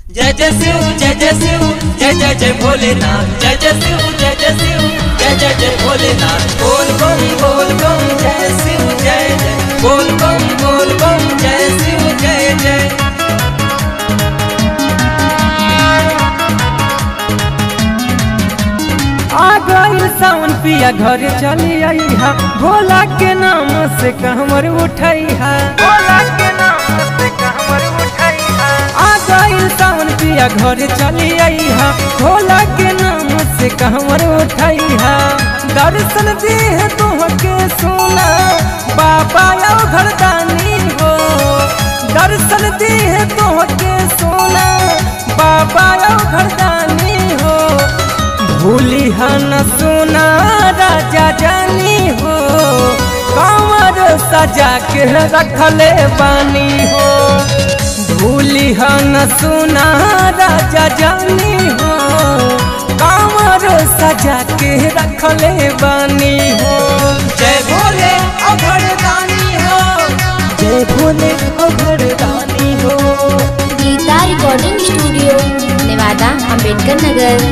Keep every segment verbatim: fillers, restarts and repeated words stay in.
जय जय शिव जय जय शिव जय जय जय भोलेनाथ जय जय शिव जय जय शिव जय जय जय भोलेनाथ बोल बम बोल बम जय शिव जय जय बोल बम बोल बम जय शिव जय जय। आ गइल सावन पिया घर चली आई हा भोला के नाम से कहमर उठाई हा भोला के नाम से कहमर उठाई हा। आ गइल सावन पिया घर चली आई हा भोला के नाम से कहमर उठाई हा। दर्शन दे तोहके सोना बाबा आओ घरदानी हो दर्शन दे तोहके सोना बाबा आओ घरदानी हो। भूली न सोना राजा जानी हो कमर सजा के रखले बानी हो। भूली न सोना राजा जानी हो कमर सजा के रखले बानी हो। जय भोले अभरदानी हो जय भोले अभरदानी हो। Geeta recording studio Nevada Ambedkar Nagar.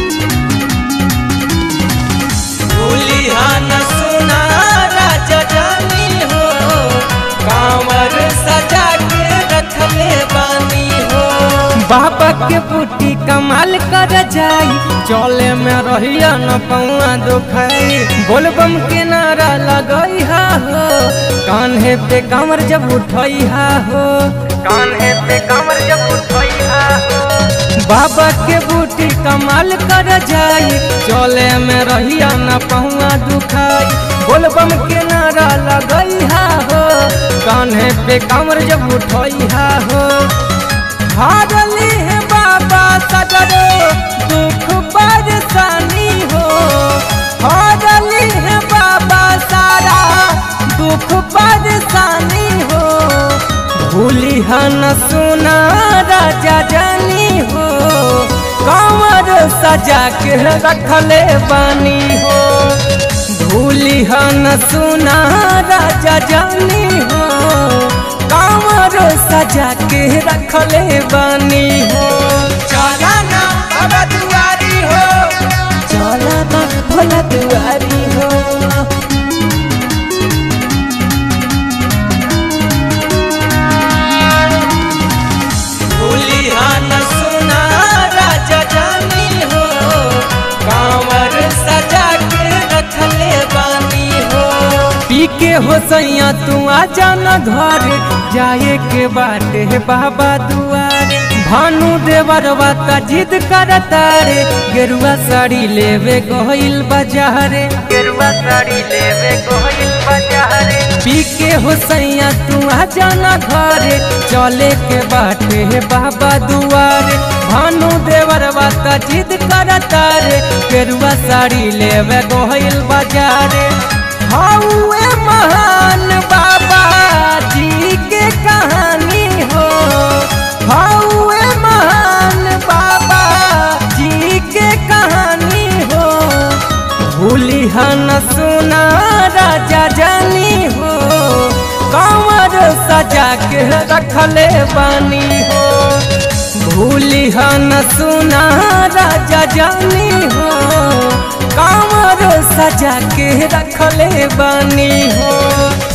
भूली न सोना राजा जानी हो कांवर सजा के रखले बानी हो। बाबा के बूटी कमाल कर जाई चले में रहिया न पौआ दुखाई बोलबम के नारा लगई हा हो कान्हे पे कमर जब उठई हा हो कान्हे पे कमर जब उठई हा हो। बाबा के बूटी कमाल कर जाई चले में रहिया न पहुआ दुखाई बोलबम के नारा लगई हा हो कान्हे पे कमर जब उठई हा हो। हारली है बाबा सगरो दुख परेशानी हो हारली है बाबा सारा दुख परेशानी हो। भूली न सोना राजा जानी हो कमर सजा के रखले बानी हो। भूली न सोना राजा जानी हो कमर सजा के रखले बानी हो। चला ना बाबा दुआरी हो चला ना भोला दुआरी हो। भूली न सोना राजा जानी हो कांवर सजा के रखले बानी हो। पी के हो सैया तू आ जाना घर जाए के बाटे है बाबा दुआरे भानु देवरवा का जिद करता रे गेरुआ साड़ी लेवे गइल बाजारे गेरुआ साड़ी लेवे गइल बाजारे। पी के हो सैया तू आ जाना घर चले के बाटे है बाबा दुआरे भानु देवरवा का जिद करता रे गेरुआ साड़ी लेवे गइल बाजारे। हाउए महान बाबा जी के कहानी हो हाउए महान बाबा जी के कहानी हो। भूली न सोना राजा जानी हो कमर सजा के रखले बानी हो। भूली न सोना राजा जानी हो कमर सजा के रखले बानी हो।